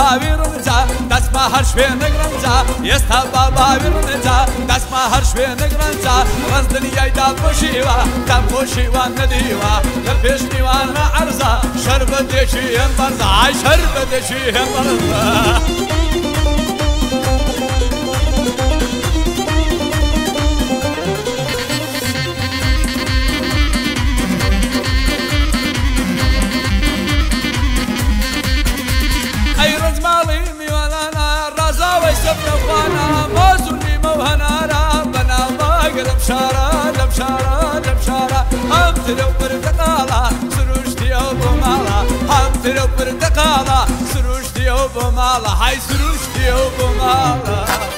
ویرنجا دست ما هر شوی نگرنجا یستا بابا ویرنجا دست ما هر شوی نگرنجا رز دنیای دام خوشیوا دام خوشیوا ندیوا لپیش نیوان عرضا شربت دیشی هم برزا شربت دیشی هم برزا هم تلو برتقالا سروشتي او بمالا هم تلو برتقالا سروشتي او بمالا هاي سروشتي او بمالا